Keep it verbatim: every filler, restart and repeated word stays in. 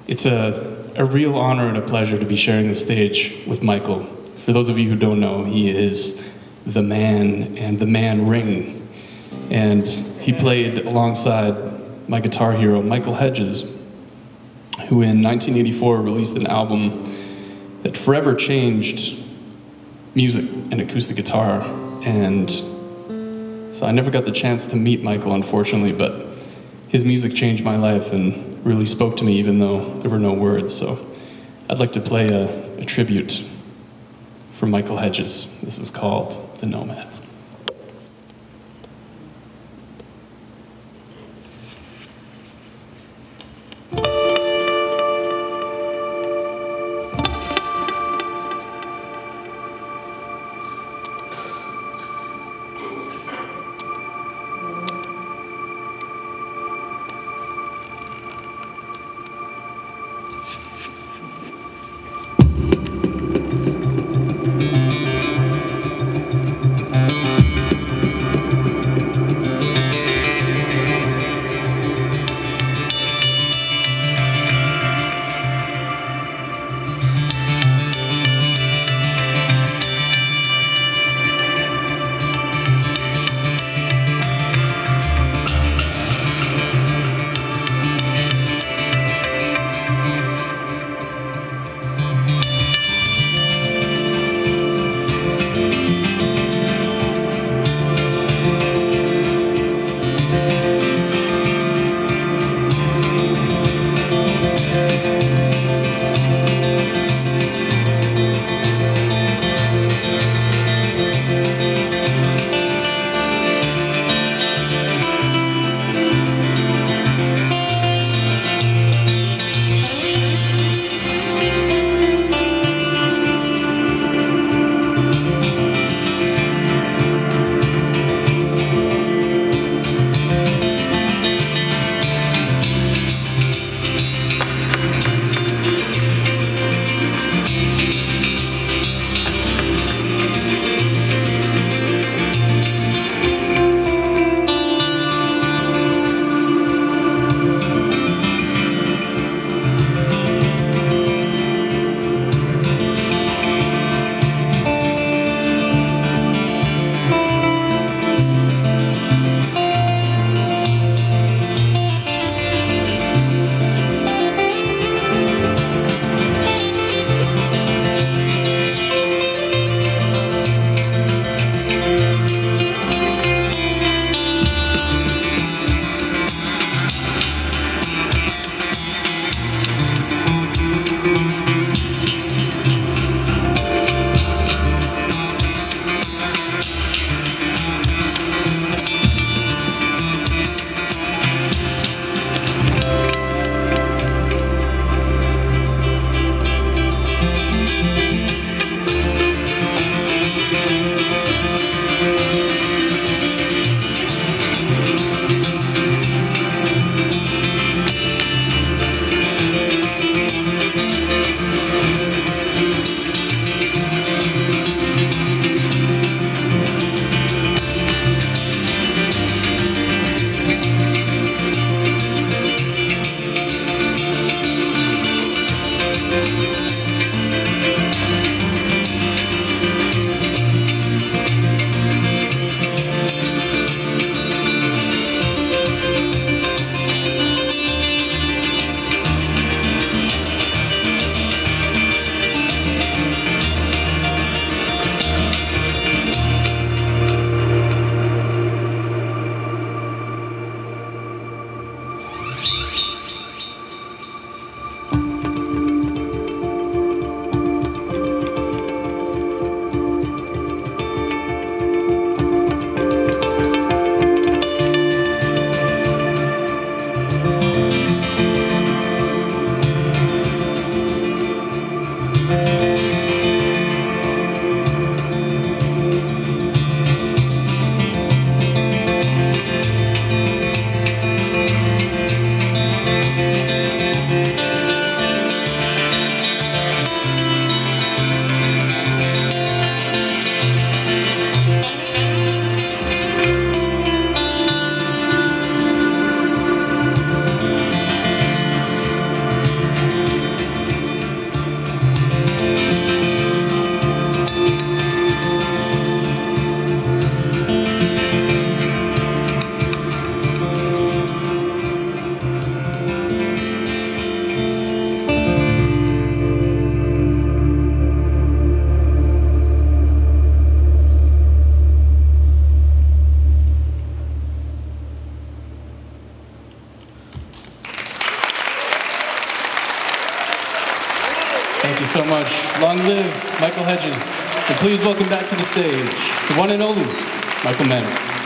It's a, a real honor and a pleasure to be sharing the stage with Michael. For those of you who don't know, he is the man and the man ring. And he played alongside my guitar hero, Michael Hedges, who in nineteen eighty-four released an album that forever changed music and acoustic guitar. And so I never got the chance to meet Michael, unfortunately, but his music changed my life and really spoke to me even though there were no words. So I'd like to play a, a tribute for Michael Hedges. This is called The Nomad. so much. Long live Michael Hedges. And please welcome back to the stage, the one and only Michael Manning.